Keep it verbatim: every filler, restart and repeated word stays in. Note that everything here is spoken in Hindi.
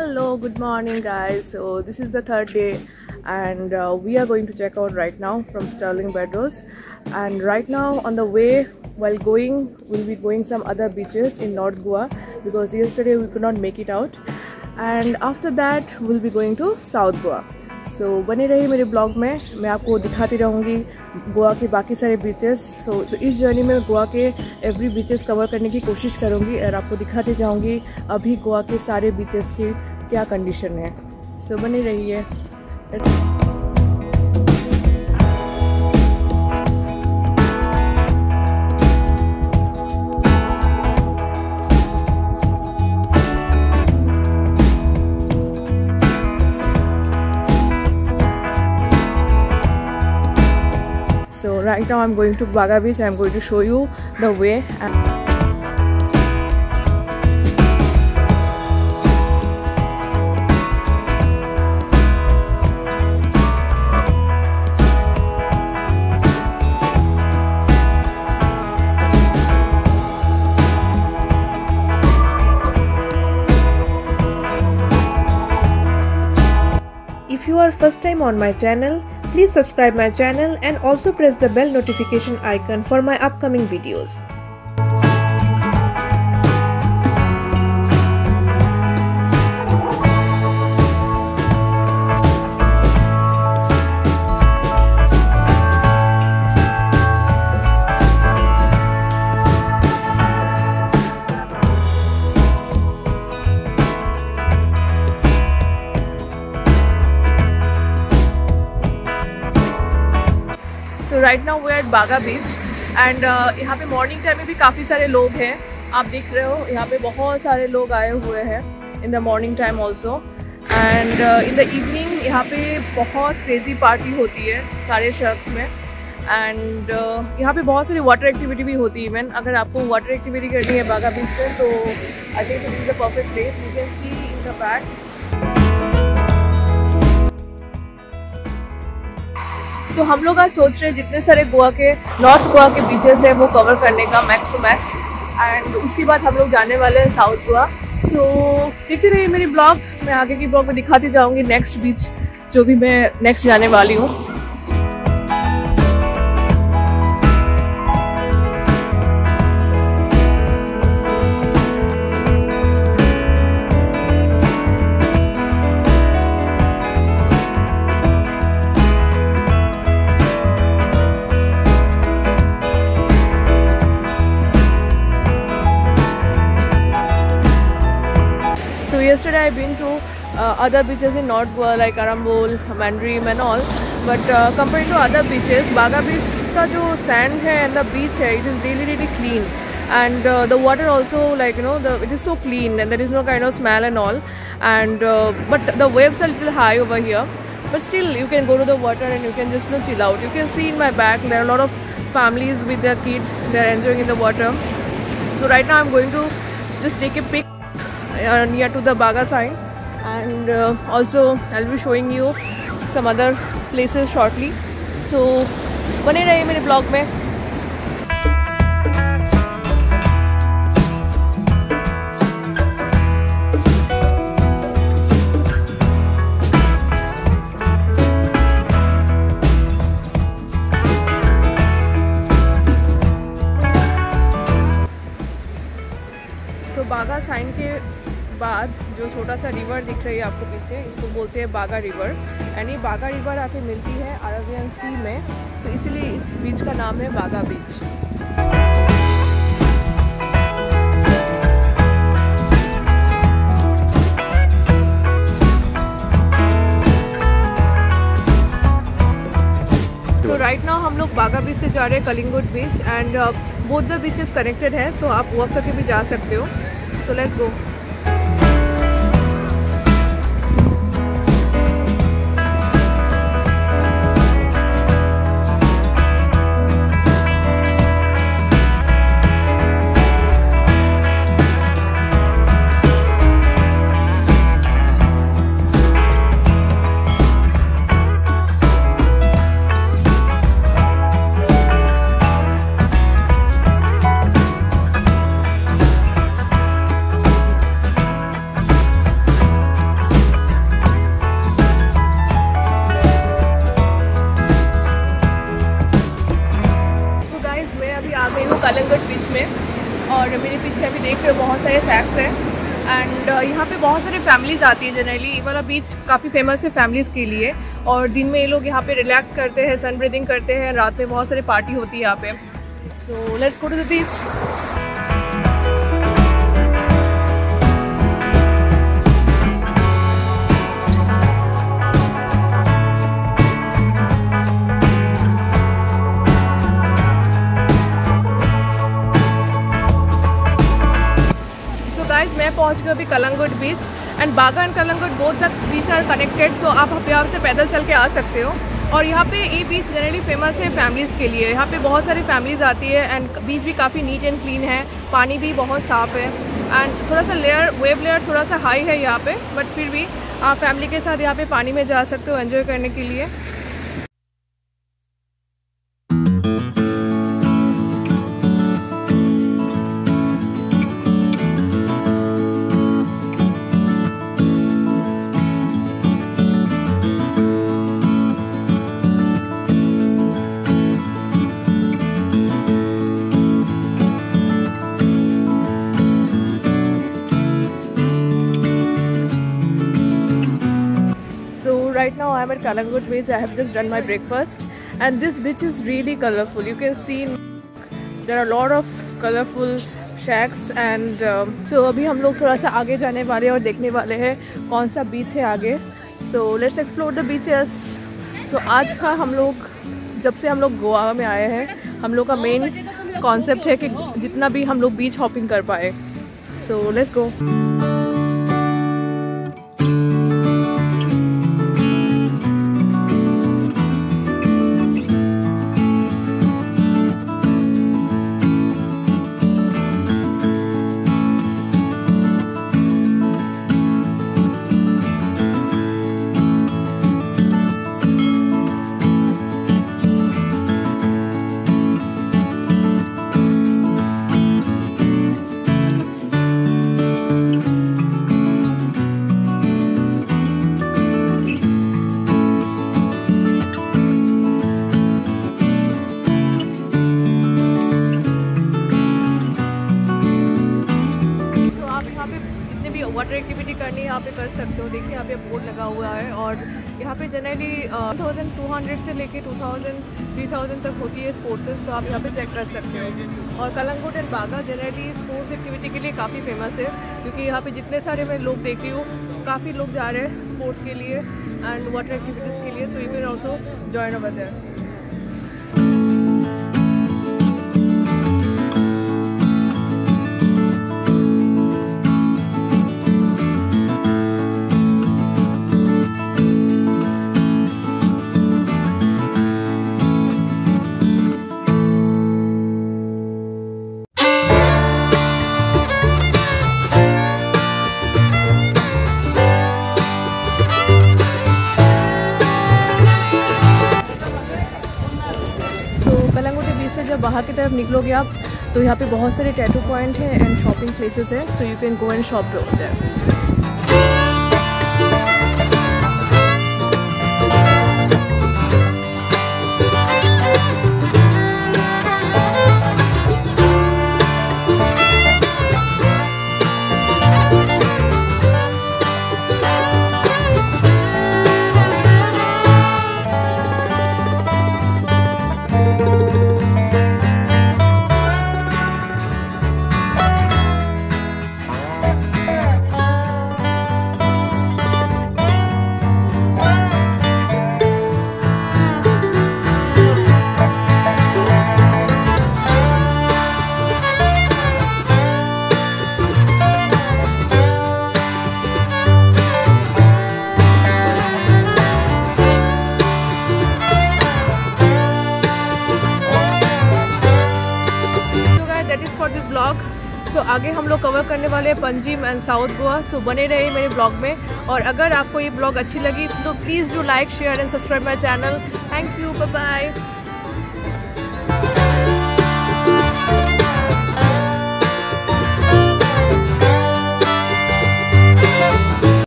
Hello, good morning guys. So this is the third day and uh, we are going to check out right now from Sterling Bedrose, and right now on the way while going we'll be going some other beaches in North Goa because yesterday we could not make it out, and after that we'll be going to South Goa. So बने रहिए मेरे ब्लॉग में, मैं आपको दिखाती रहूँगी गोवा के बाकी सारे बीचेस. सो so, so इस जर्नी में गोवा के एवरी बीचेस कवर करने की कोशिश करूँगी और आपको दिखाती जाऊँगी अभी गोवा के सारे बीचेस की क्या कंडीशन है. सो so, बने रहिए. So right now I'm going to Baga Beach. I'm going to show you the way. If you are first time on my channel, please subscribe my channel and also press the bell notification icon for my upcoming videos. So right now we are at Baga Beach and uh, यहाँ पे मॉर्निंग टाइम में भी काफ़ी सारे लोग हैं. आप देख रहे हो यहाँ पे बहुत सारे लोग आए हुए हैं in the morning time also, and in the evening यहाँ पे बहुत क्रेजी पार्टी होती है सारे शख्स में, एंड uh, यहाँ पे बहुत सारी वाटर एक्टिविटी भी होती है. इवन अगर आपको वाटर एक्टिविटी करनी है बागा बीच पे तो I think this is the perfect place. You can see in the back. तो हम लोग आज सोच रहे हैं जितने सारे गोवा के नॉर्थ गोवा के बीचेस हैं वो कवर करने का मैक्स टू मैक्स, एंड उसके बाद हम लोग जाने वाले हैं साउथ गोवा. सो देखते रहिए मेरी ब्लॉग. मैं आगे की ब्लॉग में दिखाती जाऊंगी नेक्स्ट बीच जो भी मैं नेक्स्ट जाने वाली हूँ. Yesterday I've been to uh, other beaches in North Goa like Arambol, Mandream and all, but uh, compared to other beaches, Baga Beach का जो sand है and the beach है, it is really really clean, and uh, the water also like you know the it is so clean and there is no kind of smell and all, and uh, but the waves are little high over here, but still you can go to the water and you can just you know, chill out. You can see in my back there are a lot of families with their kids, they are enjoying in the water. So right now I'm going to just take a pic Uh, near to the Baga sign, and uh, also I'll be showing you some other places shortly. So बने रहिए मेरे ब्लॉग में. So बागा साइन के बाद जो छोटा सा रिवर दिख रही है आपको पीछे, इसको बोलते हैं बागा रिवर, एंड ये बागा रिवर आके मिलती है अरेबियन सी में. सो so, इसीलिए इस बीच का नाम है बागा बीच. सो राइट नाउ हम लोग बागा बीच से जा रहे हैं Calangute beach, and both the beaches connected है, सो so आप वॉक करके भी जा सकते हो. So let's go. बहुत सारी फैमिलीज़ आती है जनरली। ये वाला बीच काफ़ी फेमस है फैमिलीज़ के लिए, और दिन में ये लोग यहाँ पे रिलैक्स करते हैं, सन ब्रीदिंग करते हैं, रात में बहुत सारी पार्टी होती है यहाँ पे। So let's go to the beach. Guys मैं पहुंच गई अभी Calangute beach, and Baga and Calangute both the beach are connected, तो आप यहाँ से पैदल चल के आ सकते हो। और यहाँ पे ये बीच जनरली फेमस है फैमिलीज़ के लिए। यहाँ पे बहुत सारी फैमिलीज़ आती है, एंड बीच भी काफ़ी नीट एंड क्लीन है, पानी भी बहुत साफ़ है, एंड थोड़ा सा लेयर वेव लेयर थोड़ा सा हाई है यहाँ पे, बट फिर भी आप फैमिली के साथ यहाँ पे पानी में जा सकते हो एंजॉय करने के लिए। Right now I am at Kalangut beach. I have just done my breakfast, and this beach is really colorful. You can see there are a lot of colorful shacks, and uh, so अभी हम लोग थोड़ा सा आगे जाने वाले और देखने वाले हैं कौन सा बीच है आगे। So let's explore the beaches. So आज का हम लोग जब से हम लोग गोवा में आए हैं, हम लोग का मेन कॉन्सेप्ट है कि जितना भी हम लोग बीच हॉपिंग कर पाए। So let's go. Water activity करनी है यहाँ पे कर सकते हो। देखिए यहाँ पे बोर्ड लगा हुआ है, और यहाँ पे जनरली थाउजेंड टू हंड्रेड से लेके टू थाउजेंड थ्री थाउजेंड तक होती है स्पोर्ट्स, तो आप यहाँ पे चेक कर सकते हो। और Calangute and Baga generally sports activity के लिए काफ़ी फेमस है, क्योंकि यहाँ पे जितने सारे मैं लोग देख रही हूँ काफ़ी लोग जा रहे हैं स्पोर्ट्स के लिए एंड वाटर एक्टिविटीज़ के लिए। So you can also join over there. से जब बाहर की तरफ निकलोगे आप, तो यहाँ पे बहुत सारे टैटू पॉइंट हैं एंड शॉपिंग प्लेसेस है, so you can go and shop over there. This blog. सो आगे हम लोग कवर करने वाले हैं Panjim and south Goa, so बने रहे मेरे ब्लॉग में। और अगर आपको ये ब्लॉग अच्छी लगी तो please do like share and subscribe my channel. Thank you, bye bye.